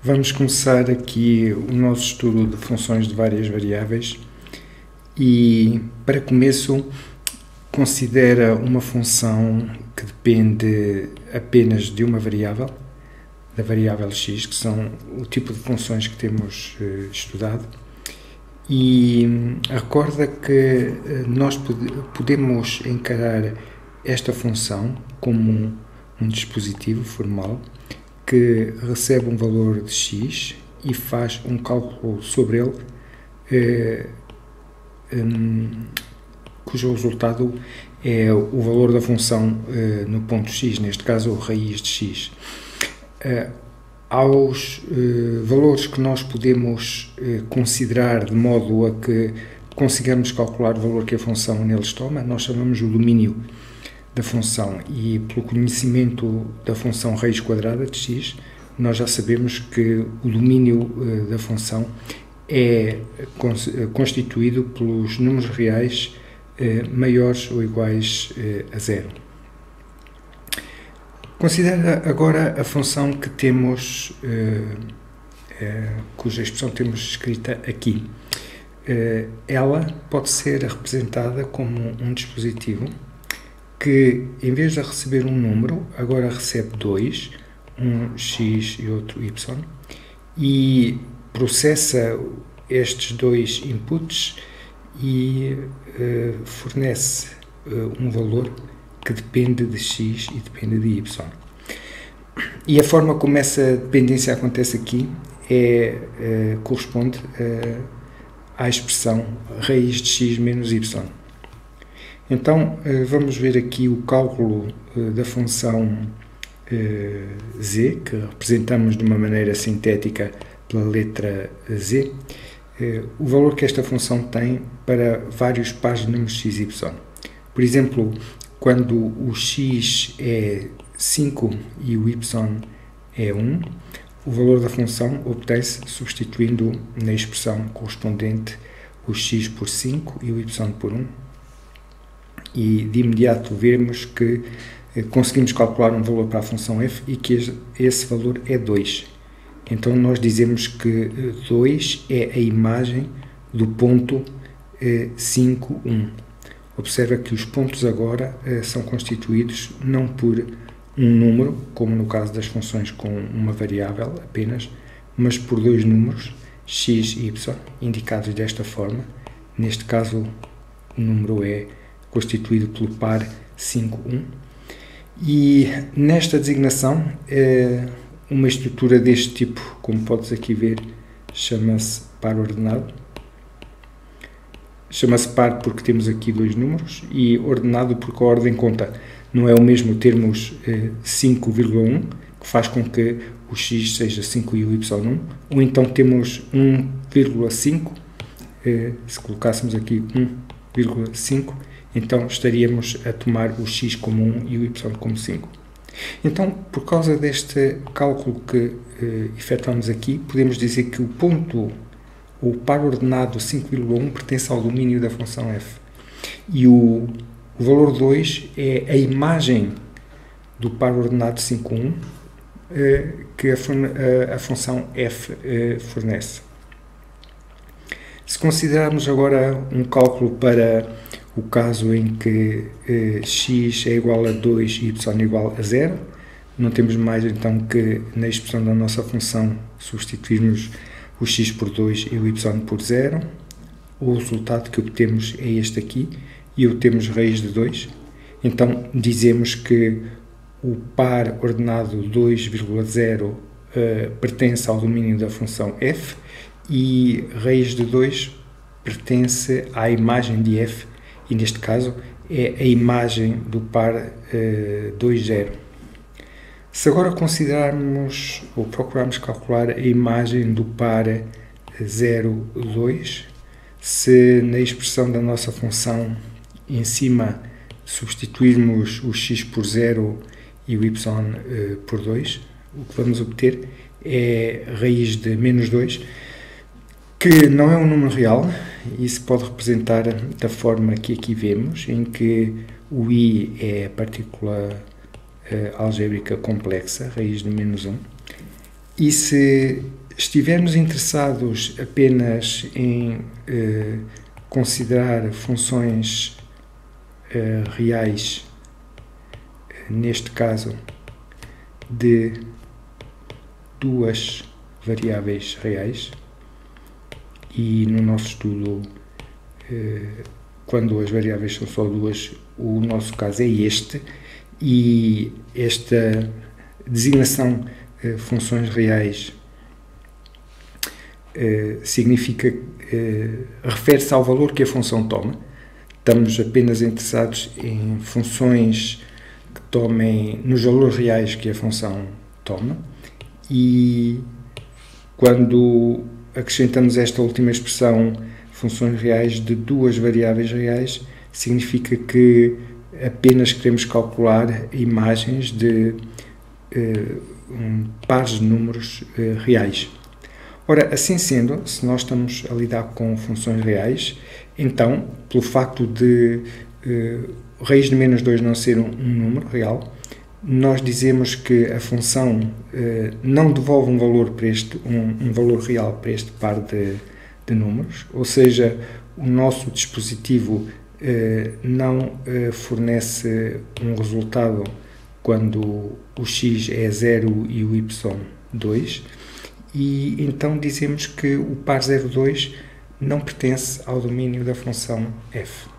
Vamos começar aqui o nosso estudo de funções de várias variáveis e, para começo, considera uma função que depende apenas de uma variável, da variável x, que são o tipo de funções que temos estudado, e recorda que nós podemos encarar esta função como um dispositivo formal que recebe um valor de x e faz um cálculo sobre ele, cujo resultado é o valor da função no ponto x, neste caso a raiz de x. Aos valores que nós podemos considerar de modo a que consigamos calcular o valor que a função neles toma, nós chamamos o domínio da função, e pelo conhecimento da função raiz quadrada de x, nós já sabemos que o domínio da função é constituído pelos números reais maiores ou iguais a zero. Considera agora a função que temos, cuja expressão temos escrita aqui. Ela pode ser representada como um dispositivo que, em vez de receber um número, agora recebe dois, um x e outro y, e processa estes dois inputs e fornece um valor que depende de x e depende de y. E a forma como essa dependência acontece aqui corresponde à expressão raiz de x menos y. Então, vamos ver aqui o cálculo da função z, que representamos de uma maneira sintética pela letra z, o valor que esta função tem para vários pares de números x e y. Por exemplo, quando o x é 5 e o y é 1, o valor da função obtém-se substituindo na expressão correspondente o x por 5 e o y por 1. E de imediato vemos que conseguimos calcular um valor para a função f e que esse valor é 2. Então nós dizemos que 2 é a imagem do ponto 5, 1. Observa que os pontos agora são constituídos não por um número, como no caso das funções com uma variável apenas, mas por dois números, x e y, indicados desta forma. Neste caso, o número é constituído pelo par 5, 1. E nesta designação, uma estrutura deste tipo, como podes aqui ver, chama-se par ordenado. Chama-se par porque temos aqui dois números, e ordenado porque a ordem conta. Não é o mesmo termos 5,1, que faz com que o x seja 5 e o y 1, ou então temos 1,5, se colocássemos aqui 1,5, então estaríamos a tomar o x como 1 e o y como 5. Então, por causa deste cálculo que efetuamos aqui, podemos dizer que o par ordenado 5,1 pertence ao domínio da função f. E o valor 2 é a imagem do par ordenado 5,1 que a função f fornece. Se considerarmos agora um cálculo para o caso em que x é igual a 2 e y é igual a 0, não temos mais então que na expressão da nossa função substituirmos o x por 2 e o y por 0. O resultado que obtemos é este aqui, e obtemos raiz de 2. Então dizemos que o par ordenado 2,0 pertence ao domínio da função f, e raiz de 2 pertence à imagem de f, e neste caso é a imagem do par 2, 0. Se agora considerarmos ou procurarmos calcular a imagem do par 0, 2, se na expressão da nossa função em cima substituirmos o x por 0 e o y por 2, o que vamos obter é raiz de menos 2, que não é um número real, e se pode representar da forma que aqui vemos, em que o i é a partícula algébrica complexa, raiz de menos 1, E se estivermos interessados apenas em considerar funções reais, neste caso de duas variáveis reais, e no nosso estudo, quando as variáveis são só duas, o nosso caso é este, e esta designação funções reais significa, refere-se ao valor que a função toma. Estamos apenas interessados em funções que tomem nos valores reais que a função toma, e quando acrescentamos esta última expressão, funções reais de duas variáveis reais, significa que apenas queremos calcular imagens de pares de números reais. Ora, assim sendo, se nós estamos a lidar com funções reais, então, pelo facto de raiz de menos 2 não ser um número real, nós dizemos que a função não devolve um valor para um valor real para este par de números, ou seja, o nosso dispositivo não fornece um resultado quando o x é 0 e o y 2, e então dizemos que o par 0,2 não pertence ao domínio da função f.